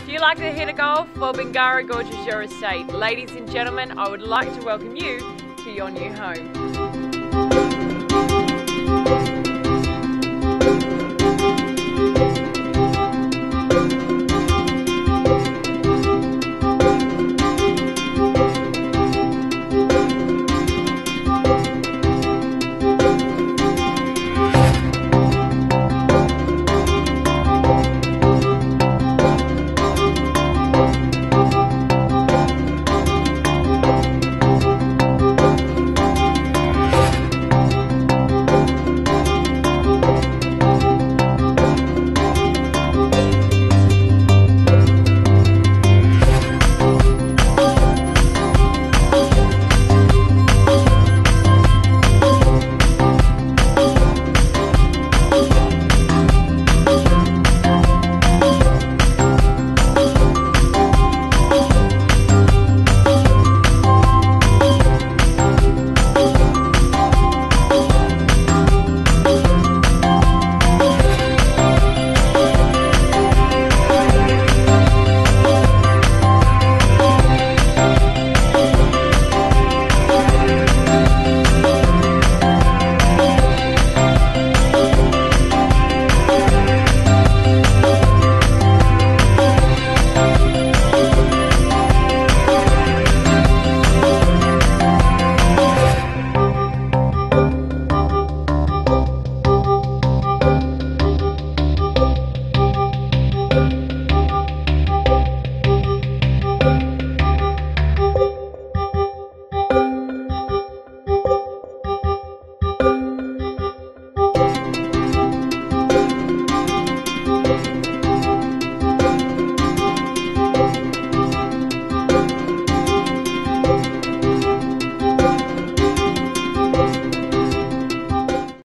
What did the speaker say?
Do you like the hit of golf? Well, Bingara Gorge is your estate. Ladies and gentlemen, I would like to welcome you to your new home.